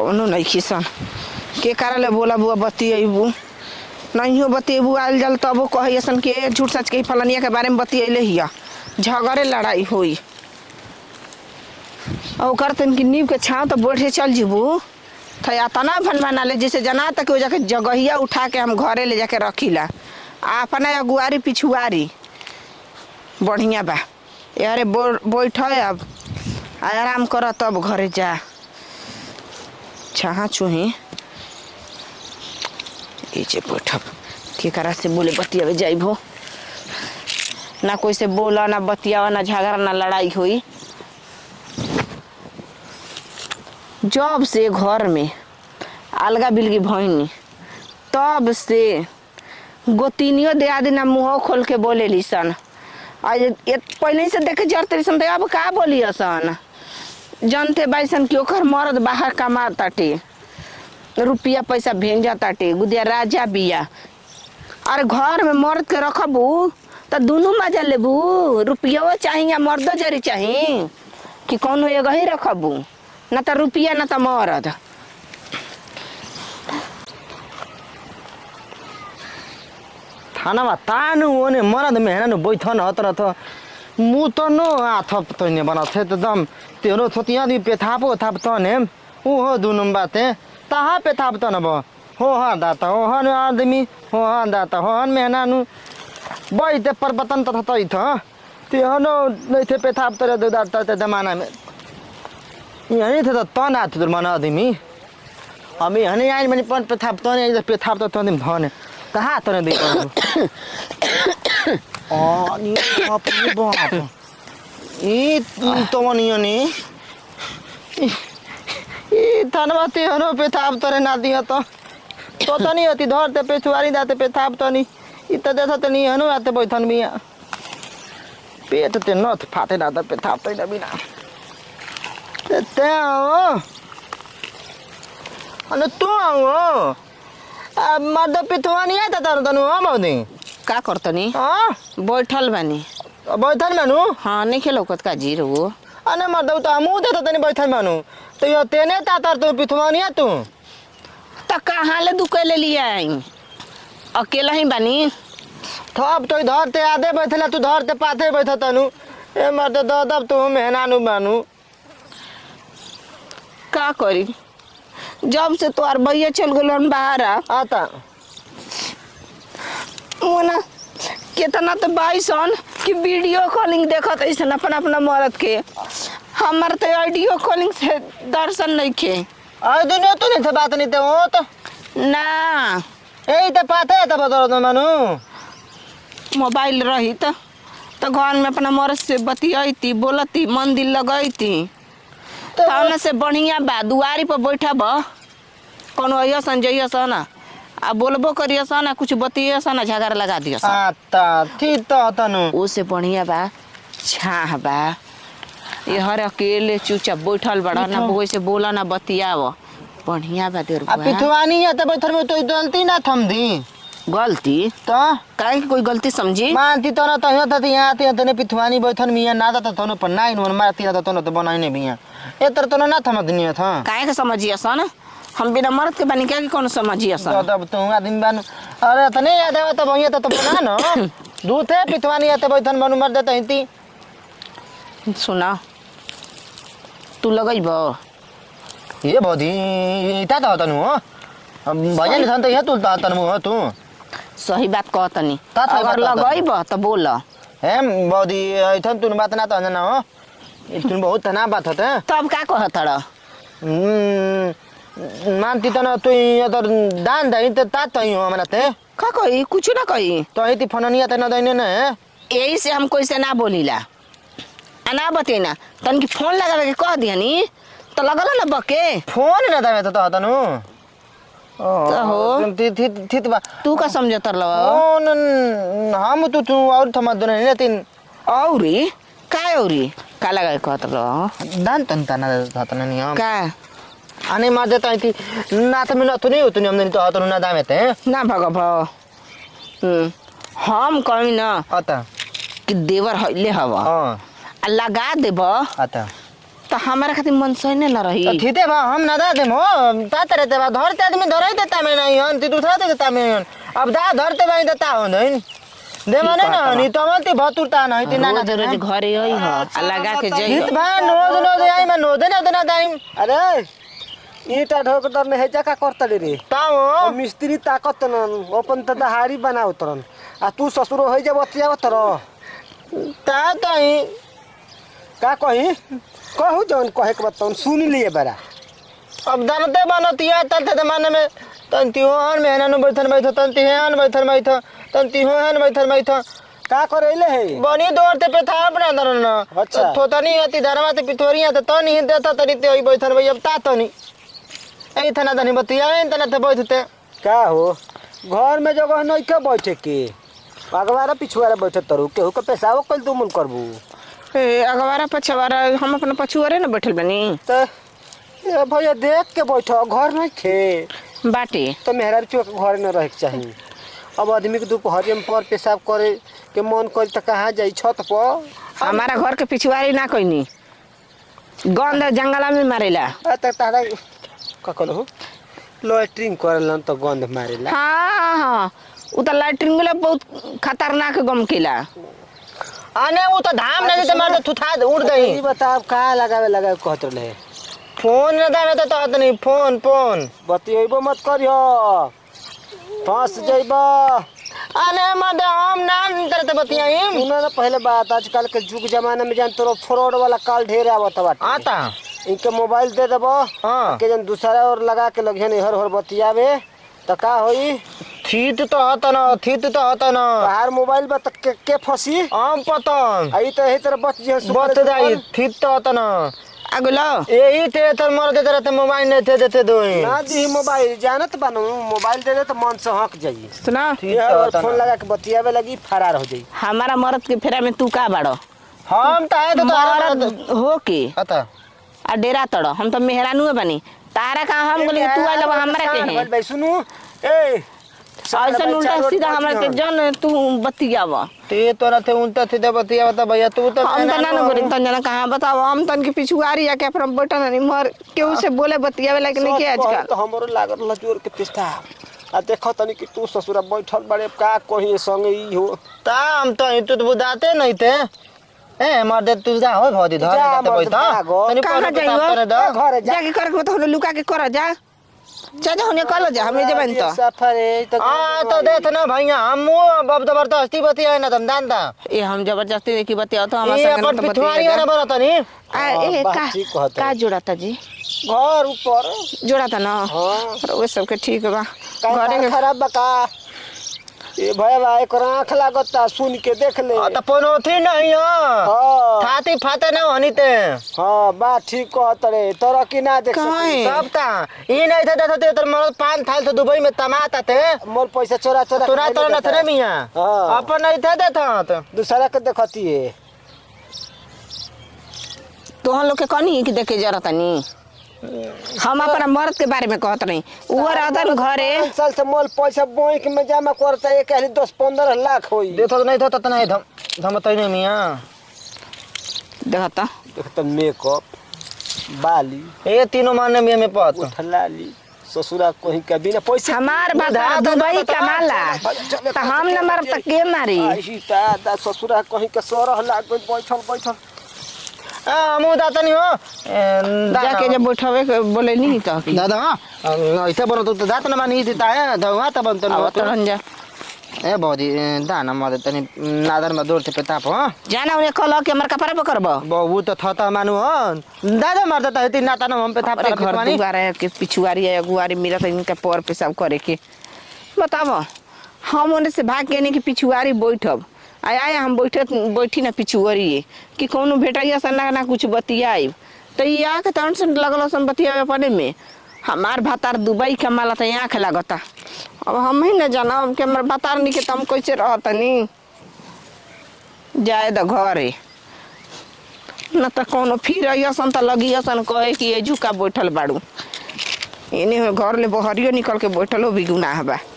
कौनो नहीं खिसन के कारण बोला बुआ बतियबू नहीं हो बतियबू आयल जल तब कही असन के झूठ सच के फलनिया के बारे में बतियले हिया झगड़े लड़ाई हुई और करतन की नींव के छाँव तो बैठे चल जीबू थया तना भनवाना ले जैसे जना तक हो जाके जगहिया उठा के हम घरे ले जाके रखीला अपना अगुआरी पिछुआरी बढ़िया बा यारे बैठ अब आराम कर तब घरे जा छहा चुही ये बैठब के करा से बोले बतियावे जाइबो ना कोई से बोला ना बतियावा ना झगड़ा ना लड़ाई हुई। जब से घर में अलगा बिलगी भईनी तब से गोतिनियो दे आदि ना मुँह खोल के बोले ली सन पहले से देखे जरते सन अब का बोली सन जानते बाईसन कि ओकर मर्द बाहर कमा ताटे रुपया पैसा भेजा ताटे गुदिया राजा बिया अरे घर में मर्द के रखबू तो दोनों मजा लेबू रुपया चाहिए मर्दो जरी चाहिए कि कौन एगो ही रखबू ना तो रुपया ना तो मर्द थाना में तानु ओने मरद मेहना बैठन हतर थ मु तो नो आथप तो ने बना थे तो दम तेरो छोतिया दी पेथापो थाप तो ने ओ हो दुनुम बाते ताहा पेथाप तो न ब हो हा दाता हो हन आदमी हो हा दाता हो हन मेहना नु बैठे परबतन त थई थ तेहनो नै थे पेथाप तर दाता त जमाना में यही थे तो ना थे मन आदमी हम यही आइन मनी पन पेथाप तो ने पेथाप तो दिन धने कहाँ तो नहीं देखो नी बाप रे बाप ये तो नहीं ये धनवती हनो पे थाप तोरे ना दिया तो नहीं होती धरते पे छुआरी दाते पे थाप तो नहीं इतना देखो तो नहीं हनो आते बैठन भी पेट ते नथ फाटे ना पे थाप तो ना बिना ते आओ अन तू आओ मर्द पिथुआ नहीं आता तार तनु हम आउनी का करतनी हां बैठल बानी बैठल मानु हां नहीं खेलौकत का जीरो अने मर्द तो हमू देत तनी बैठल मानु तो यो तेने तातर तो पिथुआ नहीं तू त कहां ले दुके ले लिया आई अकेला ही बानी थप तो धरते आधे बैठला तू धरते पाथे बैठ तनु ए मर्द दब तू मेहनानु बानु का करी जब से तोर भैया चल गलन बाहर आता मोना कितना तो बाईसन कि वीडियो कॉलिंग देखत ऐसन अपन अपना मरद के हमार तो ऑडियो कॉलिंग से दर्शन नहीं के आ दुनिया तो नहीं बात नहीं तो हो तो ना ए त पाथे त बदर मानु मोबाइल रही तो घर में अपना मरद से बतियाती बोलती मंदिर लगैती तो से बढ़िया बा दुआरी पर बैठा बा कोनो अयसन जइसन आ बोलबो करियसन कुछ बतियसन झगड़ा लगा दियसन आता ठीक तो तनु ओसे बढ़िया बा छाह बा ये हर अकेले चुपचाप बैठल बड़ा ना कोई से बोला ना बतियाव बढ़िया बा देर आ पिथवानी है त बैठल में तो गलती ना थम दी गलती तो काहे कोई गलती समझी मानती तो ना तो यहाँ ते पिथवानी बैठन मिया ना त तनो पर नाइन मन मारती त तनो तो बनाइने बिया ए तर तो ना थम दुनिया था काहे के समझियसन हम बिना मर्द के बनी क्या कि कौन समझियसन तब तू आदमी बानु अरे तने याद आवे त भैया त बना न दूथे पिथवानी है त बैठन बनु मर देत हिती सुना तू लगइब ये बदी इता त तनु हो भैया ने थन त यहाँ तू तनु हो तू सही बात कहतनी अगर लगइब त बोल हम बदी इथन तू बात ना त ना हो इतन बहुत तना बात होते तब का कहतड़ मानती त न तू अदर दान दई त तात ही हो हमरा ते का कही कुछ ना कही तो इति फननिया त न दैने न यही से हम कोई से ना बोलीला ना बतेना तन की फोन लगा के कह दियानी तो लगल ना बके फोन न दावे त तनु हो थित बा तू का समझतर ल हम तू और थमा दने ने तीन औरी काय औरी का लगा कहत ल दान तन तना तन नि हम का आने मार देता थी ना तो मिला तो नहीं होती हमने तो आता ना दामे थे ना भगव हम कहीं ना आता कि देवर हइले हवा हां लगा देब आता तो हमारा खातिर मन सही न रही। ठीते बा हम ना दा देम हो ता रहते बा धरते आदमी धरई देता में नहीं हन ती दूसरा देता में अब दा धरते बाई देता हो नहीं दे माने ना नी तो मत भतुरता नहीं ती ना रोज रोज घरे आई ह लगा के जाई ठीक बा नो दे आई मैं नो दे ना दाई अरे ईटा ढोक दर ने हेजा का करतले रे ताओ मिस्त्री ताकत न अपन त दहाड़ी बनाओ तरन आ तू ससुर हो जा बतिया तर ता तई का कही कहू जौन कहे के बताऊं सुन लिए बरा अब दानते बनतिया तते जमाने में तंती होन में ना बैठन तंती हेन बैठन तंती होन बैठन का करेले है बनी दौड़ते पे था अपना दरन अच्छा। थोता नहीं आती दरवा ते पिथोरिया तो नहीं देता तरी ते बैठन भाई अब ता तो नहीं ए तना दनी बतिया इन तना ते बैठते का हो घर में जगह नहीं के बैठे के अगवारा पिछुआरा बैठे तरु केहू के पेशाब कल तू मन करबू ए अगवारा पछवारा हम अपन पछुआरे न बैठल बनी तो ये भैया देख के बैठो घर नहीं खे बाटे तो मेहरा चुआ के घर न रहे के चाहिए अब आदमी के दोपहर में पर पेशाब करे के मन करी तो कहाँ जाई छत पर हमारा घर के पिछुआरी ना कोई गंद जंगला में मारेला। तारा का कहलो लैट्रिन करलन तो गंध मारेला हाँ उ तो लैट्रिन वाला बहुत खतरनाक गम केला। आने वो तो धाम नहीं ते मार थुथा उड़ दई ई बताओ का लगावे कहत रहे फोन न दावे तो नहीं फोन बतियेबो मत करियो फंस जइबो आने मत हम नाम करते बतियाई सुनो ना पहले बात आजकल के जुग जमाने में जान तोरो फ्रॉड वाला काल ढेर आवत बाटे आता इनके मोबाइल दे देबो हाँ। के जन दूसरा और लगा के लगियन हर बतियावे तो का होई थीत तो हता ना बाहर मोबाइल बा तक के फंसी हम पतंग आई तो यही तरह बच जे बत जाई थीत तो हता ना अगलो यही थे तो मर देते रहते मोबाइल नहीं थे देते दो ना दी मोबाइल जानत बानू मोबाइल दे दे तो मन से हक जाई सुना और फोन लगा के बतियावे लगी फरार हो जाई हमारा मर्द के फेरा में तू का बाड़ो हम ताए तो मर्द हो के आता आ डेरा तड़ो हम तो मेहरानू बनी तारा का हम बोले तू आइल हमरा के है भाई सुनू ए ऐसा उल्टा सीधा हमरा के जन तू बतियाव ते तोरा थे उल्टा थे बतिया बता भैया तू तो हम त ना बोले तन जना कहां बताओ हम तन के पिछुआरी या के अपन बटन नहीं मर केहू से बोले बतियावे लायक नहीं के आजकल तो हमरो लागल ल जोर के पिस्ता आ देखो तनी कि तू ससुरा बैठल बड़े का कहीं संग ई हो ताम तो तू तो बुदाते नहीं थे ए मर दे तू जा हो भौजी धर जाते बैठा तनी कहां पर जाइयो घरे जाके कर के तो लुका के कर जा जा होने कल जा हमें जबन तो सफर तो हां तो देख ना भैया हम अब जबरदस्ती बतिया ना तुम दान दा ए हम जबरदस्ती देखी बतिया तो हम ये अपन पिछवाड़ी ना बरत नहीं आ ए का जोड़ाता जी घर ऊपर जोड़ाता ना हां वो सब के ठीक बा घरे के खराब बका ए भय भाई को आंख लागता सुन के देख ले तो कोनो थी नहीं हां थाती फाते ना होनी ते हां बा ठीक कहत रे तोरा की ना देख काहे? सब ता ई नहीं थे देखते तर मर पान थाल तो दुबई में तमाता थे मोर पैसा चोरा तोरा तो न थे मियां हाँ। अपन नहीं थे देता तो दूसरा के देखती है तो हम लोग के कहनी कि देखे जरूरत नहीं हम अपना मर्द के बारे में कहत नहीं वो रहता न घरे 5 साल से मोल पैसा बैंक में जमा करता है कहली 10-15 लाख होई देखो नहीं था तो नहीं धम तो नहीं मियां देखता देखता मेकअप बाली ये तीनों मारने में पत उठलाली ससुरा कोई का बिना पैसे हमार बात दुबई कमाला तो हम न मर तक के मारी आई ता ससुरा कहीं के 16 लाख बैठल हम दाता नहीं हो जाके जब बैठवे के बोले नहीं तो दादा ऐसे बनो तो दात न मानी थी ताया दवा त बनत न तो रन जा ए बौदी दाना मदे तनी नादर में दौड़ते पे ताप हां जाना उन्हें कल के हमर कपड़े पे करबो बहु तो थता मानु हो दादा मर देता है तीन नाता न हम पे थाप अरे घर दुआरे के पिछुआरी है अगुआरी मेरा तो इनके पर पे सब करे के बताओ हम ओने से भाग के नहीं कि पिछुआरी बैठब आया हम बैठी ना पिछुआरी कि कोनो भेटैया से ना कुछ बतियाई तो ये आके तन से लगल सन बतियावे अपने में हमार भातार दुबई कमाला तो आँख लागता अब हम ही न जाना कि हमार भातार नहीं के तम कैसे रहत नहीं जाए द घरे न तो कोनो फिर असन तो लगी असन कहे कि ये झुका बैठल बाड़ू इन्हें घर ले बहरियो निकल के बैठलो भी गुनाह बा।